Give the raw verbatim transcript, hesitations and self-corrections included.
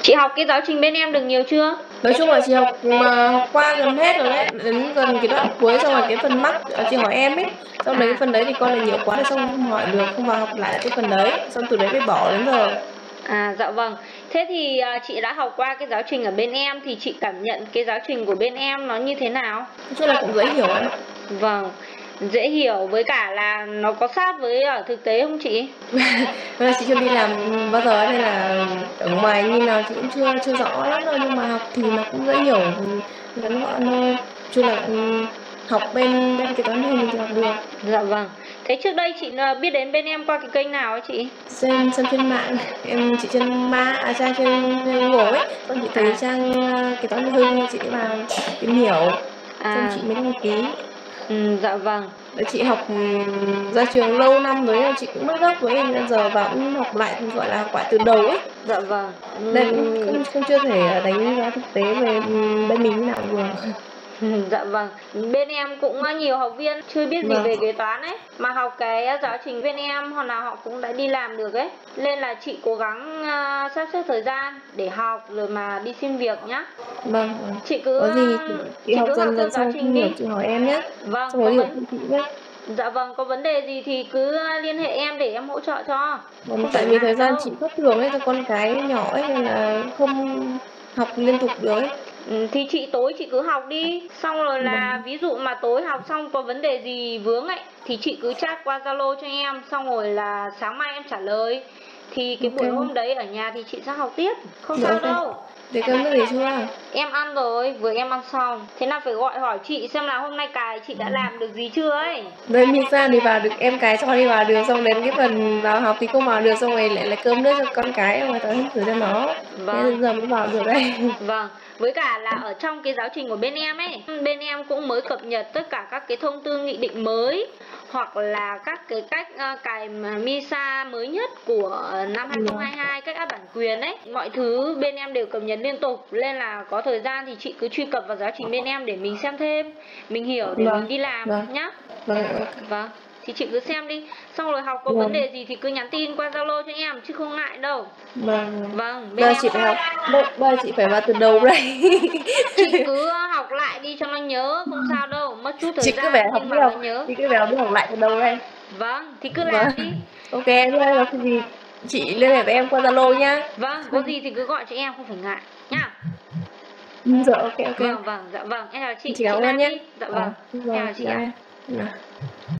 Chị học cái giáo trình bên em được nhiều chưa? Nói chung là chị học mà học qua gần hết rồi đấy, đến gần cái đoạn cuối xong rồi cái phần mắc chị hỏi em ấy, xong đấy cái phần đấy thì con là nhiều quá thì xong không hỏi được, không vào học lại cái phần đấy, xong từ đấy phải bỏ đến giờ. À dạ vâng. Thế thì à, chị đã học qua cái giáo trình ở bên em thì chị cảm nhận cái giáo trình của bên em nó như thế nào? Nói chung là cũng dễ hiểu em. Vâng, dễ hiểu với cả là nó có sát với ở thực tế không chị? Bây giờ chị chưa đi làm bao giờ nên là ở ngoài như nào chị cũng chưa chưa rõ lắm đâu, nhưng mà học thì nó cũng dễ hiểu, ngắn gọn thôi. Chứ là um, học bên bên cái toán hình thì học được. Dạ vâng. Thế trước đây chị à, biết đến bên em qua cái kênh nào ấy chị? Xem xem trên mạng, em chị trên ma à trang trên, trên Google ấy, xong chị thấy À. trang uh, cái toán hưng chị vào tìm hiểu, xong À. chị mới đăng ký. Ừ, dạ vâng. Để chị học um, ra trường lâu năm rồi chị cũng mất gốc với em, giờ vào cũng học lại gọi là học lại từ đầu ấy. Dạ vâng. Đây cũng không, không chưa thể đánh giá thực tế về bên mình như nào được. Dạ vâng. Bên em cũng nhiều học viên chưa biết gì Vâng. về kế toán ấy, mà học cái giáo trình bên em hoặc là họ cũng đã đi làm được ấy. Nên là chị cố gắng uh, sắp xếp thời gian để học rồi mà đi xin việc nhá. Vâng. Chị cứ có gì chị, chị chị học cứ học dần theo dần giáo xong trình không hiểu đi. chị hỏi em nhé. Vâng, Xong có có gì vấn... chị biết. Dạ vâng, có vấn đề gì thì cứ liên hệ em để em hỗ trợ cho. Vâng, Không tại phải vì ngại thời gian đâu. chị thất thường ấy, cho con cái nhỏ ấy nên là không học liên tục được ấy. Ừ, thì chị tối chị cứ học đi, xong rồi là Vâng. ví dụ mà tối học xong có vấn đề gì vướng ấy thì chị cứ chat qua Zalo cho em, xong rồi là sáng mai em trả lời. Thì cái buổi Ok. hôm đấy ở nhà thì chị sẽ học tiếp, không Dạ, sao ok. đâu. Thế cơm nước gì chưa? Em ăn rồi, vừa em ăn xong. Thế nào phải gọi hỏi chị xem là hôm nay cài chị đã làm được gì chưa ấy. Đây Misa thì vào được, em cái cho đi vào được, xong đến cái phần vào học thì không vào được, xong rồi lại lại cơm nước cho con cái mà tao hết thử cho nó. Thế Vâng. giờ mới vào được đây. Vâng, với cả là ở trong cái giáo trình của bên em ấy, bên em cũng mới cập nhật tất cả các cái thông tư nghị định mới, hoặc là các cái cách uh, cài Misa mới nhất của năm hai không hai hai, cách áp bản quyền ấy. Mọi thứ bên em đều cập nhật liên tục, nên là có thời gian thì chị cứ truy cập vào giáo trình bên em để mình xem thêm, mình hiểu để Vâng. mình đi làm Vâng. nhá. Vâng. Vâng. Thì chị cứ xem đi, xong rồi học có Vâng. vấn đề gì thì cứ nhắn tin qua Zalo cho em chứ không ngại đâu. Vâng. Vâng, bên Bây giờ em chị phải học, bây giờ chị phải vào từ đầu đây. chị cứ học lại đi cho nó nhớ, không sao đâu, mất chút thời Chị cứ gian phải học nhưng đi mà nó học, nhớ. chị cứ phải học đi học lại từ đầu đây. Vâng, thì cứ Vâng. làm đi. Ok, em có gì chị liên hệ với em qua Zalo nhá. Vâng, có gì thì cứ gọi cho em, không phải ngại nhá. Dạ ok ok. Vâng vâng, dạ vâng, em chào chị. Chị cảm ơn làm nhé. đi. Dạ Ờ, vâng, em vâng, chào chị dạ ạ. em. Dạ.